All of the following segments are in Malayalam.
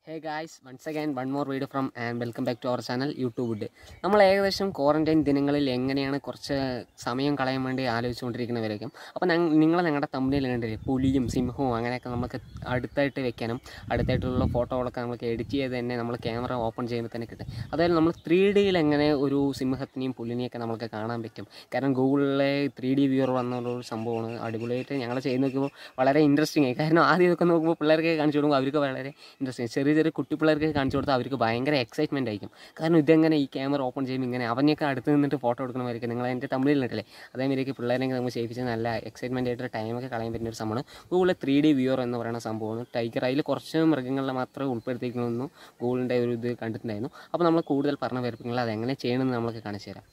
Hey guys, once again one more video from and welcome back to our channel YouTube. നമ്മൾ ഏകദേശം ക്വാറന്റൈൻ ദിനങ്ങളിൽ എങ്ങനെയാണ് കുറച്ച് സമയം കളയാൻ വേണ്ടി ആലോചിച്ചുകൊണ്ടിരിക്കുന്നവരായിരിക്കും. അപ്പോൾ നിങ്ങളുടെ തമ്പനിയിൽ കണ്ടില്ലേ പുലിയും സിംഹവും അങ്ങനെയൊക്കെ നമുക്ക് അടുത്തായിട്ട് വെക്കാനും അടുത്തായിട്ടുള്ള ഫോട്ടോകളൊക്കെ നമുക്ക് എഡിറ്റ് ചെയ്ത് തന്നെ നമ്മൾ ക്യാമറ ഓപ്പൺ ചെയ്യുമ്പോൾ തന്നെ കിട്ടും. അതായത് നമ്മൾ 3Dയിൽ എങ്ങനെ ഒരു സിംഹത്തിനെയും പുലിനെയൊക്കെ നമുക്ക് കാണാൻ പറ്റും. കാരണം ഗൂഗിളിലെ 3D വ്യൂവർ വന്നൊരു സംഭവമാണ്. അടിപൊളിയായിട്ട് ഞങ്ങൾ ചെയ്ത് നോക്കുമ്പോൾ വളരെ ഇൻട്രസ്റ്റിംഗ് ആയി. കാരണം ആദ്യം ഇതൊക്കെ നോക്കുമ്പോൾ പിള്ളേർക്ക് കാണിച്ചു കൊടുക്കുമ്പോൾ അവർക്ക് വളരെ ഇൻട്രസ്റ്റിംഗ്. ചെറിയ കുട്ടി പിള്ളേർക്ക് കാണിച്ചു കൊടുത്താൽ അവർക്ക് ഭയങ്കര എക്സൈറ്റ്മെൻ്റ് ആയിരിക്കും. കാരണം ഇതെങ്ങനെ ഈ ക്യാമറ ഓപ്പൺ ചെയ്യുമ്പോൾ ഇങ്ങനെ അവനെയൊക്കെ അടുത്ത് നിന്നിട്ട് ഫോട്ടോ എടുക്കണമായിരിക്കും. നിങ്ങൾ എൻ്റെ തമിഴിൽ ഇട്ടില്ലേ അതേമാതിരിക്ക് പിള്ളേരെയൊക്കെ നമുക്ക് ചെയ്യിപ്പിച്ച് നല്ല എക്സൈറ്റ്മെൻ്റ് ആയിട്ട് ടൈമൊക്കെ കളയാൻ പറ്റുന്ന ഒരു സംഭവമാണ് ഗൂഗിളിലെ 3D വ്യൂവർ എന്ന് പറയുന്ന സംഭവമാണ്. ടൈഗർ അതിൽ കുറച്ച് മൃഗങ്ങളെ മാത്രമേ ഉൾപ്പെടുത്തിയിരിക്കുന്നു ഗൂഗിളിൻ്റെ ഒരു ഇത് കണ്ടിട്ടുണ്ടായിരുന്നു. അപ്പോൾ നമ്മൾ കൂടുതൽ പറഞ്ഞ പേർപ്പിങ്ങൾ അതെങ്ങനെ ചെയ്യണമെന്ന് നമ്മൾക്ക് കാണിച്ചു തരാം.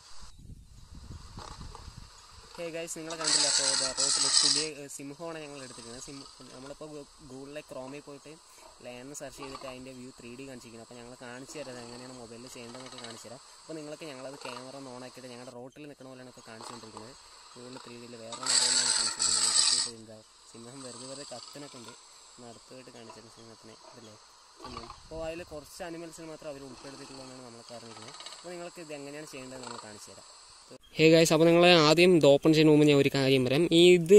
ഗൈസ് നിങ്ങൾ കണ്ടില്ല, അപ്പോൾ റോട്ടിൽ പുലിയെ സിംഹമാണ് ഞങ്ങൾ എടുത്തിരിക്കുന്നത്. നമ്മളിപ്പോൾ ഗൂഗിളിലെ ക്രോമിൽ പോയിട്ട് ലാൻഡ് സെർച്ച് ചെയ്തിട്ട് അതിൻ്റെ വ്യൂ 3D കാണിച്ചിരിക്കുന്നത്. അപ്പോൾ ഞങ്ങൾ കാണിച്ചു തരാം എങ്ങനെയാണ് മൊബൈലിൽ ചെയ്യേണ്ടതെന്നൊക്കെ കാണിച്ചു തരാം. അപ്പോൾ നിങ്ങൾക്ക് ഞങ്ങളത് ക്യാമറ ഒന്ന് ഓണാക്കിയിട്ട് ഞങ്ങളുടെ റോട്ടിൽ നിൽക്കുന്ന പോലെയാണ് ഇപ്പോൾ കാണിച്ചുകൊണ്ടിരിക്കുന്നത്. ഗൂഗിളിൽ 3Dയിൽ വേറെ മൊബൈലിലാണ് കാണിച്ചിരിക്കുന്നത്. നിങ്ങൾക്ക് എന്താ സിംഹം വെറുതെ കത്തിനൊക്കെ ഉണ്ട്. അടുത്തായിട്ട് കാണിച്ചിരുന്നു സിംഹത്തിനെ ഇതല്ലേ സിംഹം. അപ്പോൾ അതിൽ കുറച്ച് അനിമൽസിന് മാത്രം അവർ ഉൾപ്പെടുത്തിയിട്ടുള്ളതെന്നാണ് നമ്മളൊക്കെ അറിഞ്ഞിരിക്കുന്നത്. അപ്പോൾ നിങ്ങൾക്ക് ഇത് എങ്ങനെയാണ് ചെയ്യേണ്ടത് നമ്മൾ കാണിച്ചു തരാം. ഗൈസ്, അപ്പോൾ നിങ്ങൾ ആദ്യം ഇത് ഓപ്പൺ ചെയ്യുന്ന മുമ്പ് ഞാൻ ഒരു കാര്യം പറയാം. ഇത്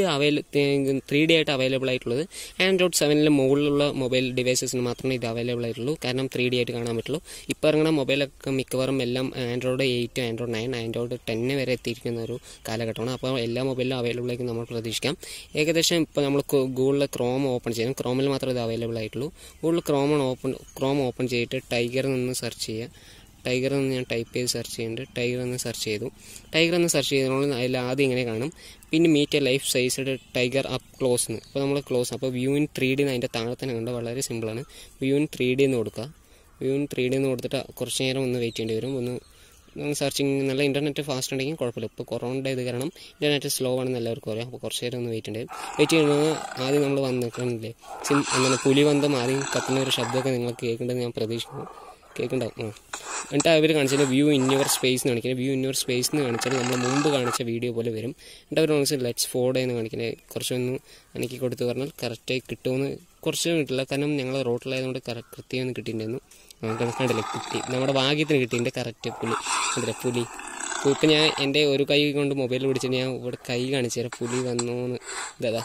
3D ആയിട്ട് അവൈലബിൾ ആയിട്ടുള്ളത് ആൻഡ്രോയിഡ് 7 മുകളിലുള്ള മൊബൈൽ ഡിവൈസസിന് മാത്രമേ ഇത് അവൈലബിൾ ആയിട്ടുള്ളൂ. കാരണം 3D ആയിട്ട് കാണാൻ പറ്റുള്ളൂ. ഇപ്പോൾ ഇറങ്ങുന്ന മൊബൈലൊക്കെ മിക്കവാറും എല്ലാം ആൻഡ്രോയിഡ് 8, ആൻഡ്രോയിഡ് 9, ആൻഡ്രോയിഡ് 10 വരെ എത്തിയിരിക്കുന്ന ഒരു കാലഘട്ടമാണ്. അപ്പോൾ എല്ലാ മൊബൈലിലും അവൈലബിൾ ആയിട്ട് നമ്മൾ പ്രതീക്ഷിക്കാം. ഏകദേശം ഇപ്പോൾ നമ്മൾ ഗൂഗിളിൽ ക്രോം ഓപ്പൺ ചെയ്യണം. ക്രോമിൽ മാത്രമേ ഇത് അവൈലബിൾ ആയിട്ടുള്ളൂ. ഗൂഗിളിൽ ക്രോം ഓപ്പൺ ചെയ്തിട്ട് ടൈഗറിൽ നിന്ന് സെർച്ച് ചെയ്യുക. ടൈഗർ എന്ന് ഞാൻ ടൈപ്പ് ചെയ്ത് സെർച്ച് ചെയ്യുന്നുണ്ട്. ടൈഗർ എന്ന് സെർച്ച് ചെയ്തതുകൊണ്ട് അതിൽ ആദ്യം ഇങ്ങനെ കാണും. പിന്നെ meet a life sized tiger up close എന്ന്. അപ്പോൾ നമ്മൾ ക്ലോസ്, അപ്പോൾ വ്യൂ ഇൻ 3D എന്ന് അതിൻ്റെ താഴെ തന്നെ കണ്ട് വളരെ സിമ്പിളാണ്. വ്യൂ ഇൻ 3D എന്ന് കൊടുക്കുക. വ്യൂ ഇൻ 3D എന്ന് കൊടുത്തിട്ട് കുറച്ച് നേരം ഒന്ന് വെയിറ്റ് ചെയ്യേണ്ടി വരും. ഒന്ന് സെർച്ചിങ് നല്ല ഇൻ്റർനെറ്റ് ഫാസ്റ്റ് ഉണ്ടെങ്കിൽ കുഴപ്പമില്ല. ഇപ്പോൾ കൊറോണയുടെ ഇത് കാരണം ഇൻ്റർനെറ്റ് സ്ലോ ആണെന്ന് എല്ലാവർക്കും അറിയാം. അപ്പോൾ കുറച്ച് നേരം ഒന്ന് വെയിറ്റ് ചെയ്യേണ്ടി വരും. വെയിറ്റ് ചെയ്യുന്നത് ആദ്യം നമ്മൾ വന്ന് നിൽക്കണില്ലേ എന്താണ് പുലി വന്നതും ആദ്യം കത്തുന്ന ഒരു ശബ്ദമൊക്കെ നിങ്ങൾക്ക് കേൾക്കേണ്ടത് ഞാൻ പ്രതീക്ഷിക്കുന്നു. കേൾക്കുന്നുണ്ടാവും. എന്നിട്ട് അവർ കാണിച്ചാൽ വ്യൂ ഇൻ യുവർ സ്പേസ് എന്ന് കാണിക്കുന്നത്. വ്യൂ ഇൻ യുവർ സ്പേസ് എന്ന് കാണിച്ചാൽ നമ്മൾ മുമ്പ് കാണിച്ച വീഡിയോ പോലെ വരും. എന്നിട്ട് അവർ കാണിച്ചാൽ ലെറ്റ്സ് ഫോർഡ് എന്ന് കാണിക്കുന്നത്. കുറച്ചൊന്ന് എനിക്ക് കൊടുത്ത് പറഞ്ഞാൽ കറക്റ്റായി കിട്ടുമെന്ന് കുറച്ച് കിട്ടില്ല. കാരണം ഞങ്ങൾ റോട്ടിലായതുകൊണ്ട് കൃത്യമൊന്നും കിട്ടിയിട്ടുണ്ടായിരുന്നു. കണ്ടില്ലേ കിട്ടി, നമ്മുടെ ഭാഗ്യത്തിന് കിട്ടിയിട്ടുണ്ട് കറക്റ്റ് പുലി. ഇപ്പം ഞാൻ എൻ്റെ ഒരു കൈ കൊണ്ട് മൊബൈൽ പിടിച്ചിട്ട് ഞാൻ ഇവിടെ കൈ കാണിച്ചു തരാം. പുലി വന്നോന്ന് ഇതാ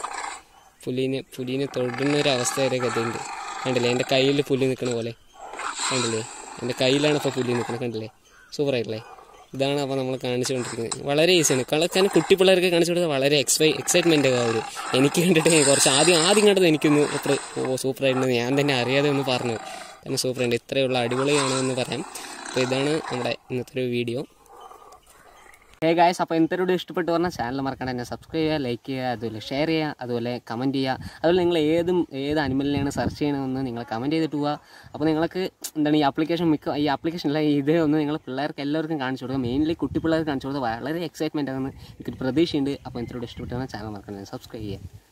പുലീനെ തൊടുന്നൊരു അവസ്ഥ വരെ കഥയുണ്ട്. കണ്ടില്ലേ എൻ്റെ കയ്യിൽ പുലി നിൽക്കണ പോലെ കണ്ടില്ലേ, എൻ്റെ കയ്യിലാണ് ഇപ്പോൾ പുലി നിൽക്കുന്നത്. കണ്ടില്ലേ, സൂപ്പറായിട്ടില്ലേ. ഇതാണ് അപ്പോൾ നമ്മൾ കാണിച്ചുകൊണ്ടിരിക്കുന്നത്. വളരെ ഈസിയാണ്. കാരണം കുട്ടി പിള്ളേർക്ക് കാണിച്ചു കൊടുത്താൽ വളരെ എക്സൈറ്റ്മെൻ്റ് അവർ. എനിക്ക് കണ്ടിട്ട് കുറച്ച് ആദ്യം കണ്ടത് എനിക്കൊന്ന് സൂപ്പറായിട്ടുണ്ട്. ഞാൻ തന്നെ അറിയാതെ ഒന്ന് പറഞ്ഞു കാരണം സൂപ്പറായിട്ട് ഇത്രയുള്ള അടിപൊളിയാണ് എന്ന് പറയാം. അപ്പോൾ ഇതാണ് നമ്മുടെ ഇന്നത്തെ ഒരു വീഡിയോ. ഗായ്സ്, അപ്പോൾ ഇന്നത്തെ വീഡിയോ ഇഷ്ടപ്പെട്ട് പറഞ്ഞാൽ ചാനൽ മറക്കാണ്ട് തന്നെ സബ്സ്ക്രൈബ് ചെയ്യുക, ലൈക്ക് ചെയ്യുക, അതുപോലെ ഷെയർ ചെയ്യുക, അതുപോലെ കമൻറ്റ് ചെയ്യുക. അതുപോലെ നിങ്ങൾ ഏത് അനിമലിനെയാണ് സെർച്ച് ചെയ്യണമെന്ന് നിങ്ങൾ കമൻറ്റ് ചെയ്തിട്ട് പോവുക. അപ്പോൾ നിങ്ങൾക്ക് എന്താണ് ഈ ആപ്ലിക്കേഷനിലെ ഇത് ഒന്ന് നിങ്ങൾ പിള്ളേർക്ക് എല്ലാവർക്കും കാണിച്ചു കൊടുക്കുക. മെയിൻലി കുട്ടി പിള്ളേർക്ക് കാണിച്ചു കൊടുക്കുക. വളരെ എക്സൈറ്റ്മെൻറ്റ് ആണെന്ന് എനിക്കൊരു പ്രതീക്ഷയുണ്ട്. അപ്പോൾ ഇന്നത്തെ വീഡിയോ ഇഷ്ടപ്പെട്ട് പറഞ്ഞാൽ ചാനൽ മറക്കാണ്ട് തന്നെ സബ്സ്ക്രൈബ് ചെയ്യുക.